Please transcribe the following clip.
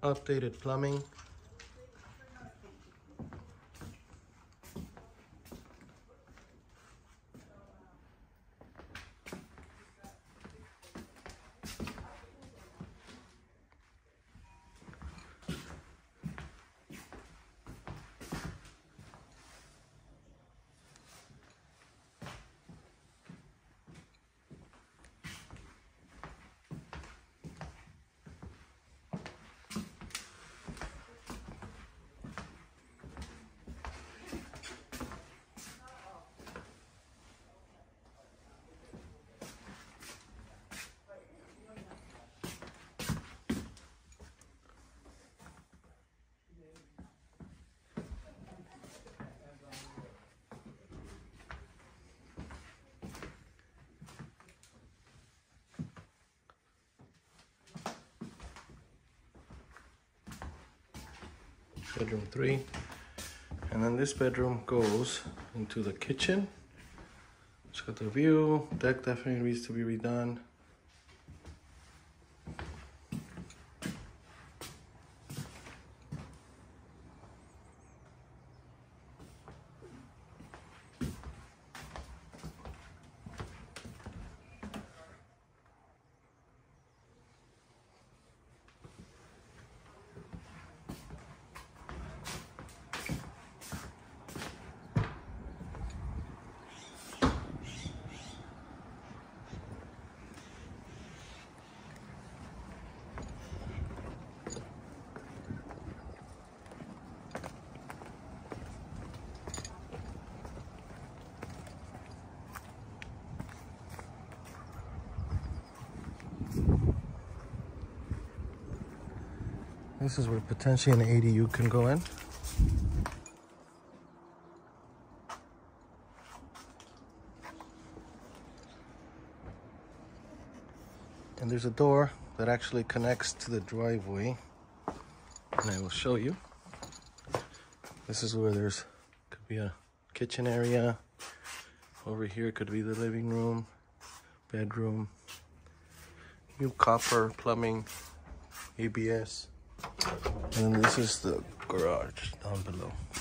Updated plumbing. Bedroom 3, and then this bedroom goes into the kitchen. It's got the view. Deck definitely needs to be redone. This is where potentially an ADU can go in. And there's a door that actually connects to the driveway. And I will show you. This is where could be a kitchen area. Over here could be the living room, bedroom, new copper plumbing, ABS. And this is the garage down below.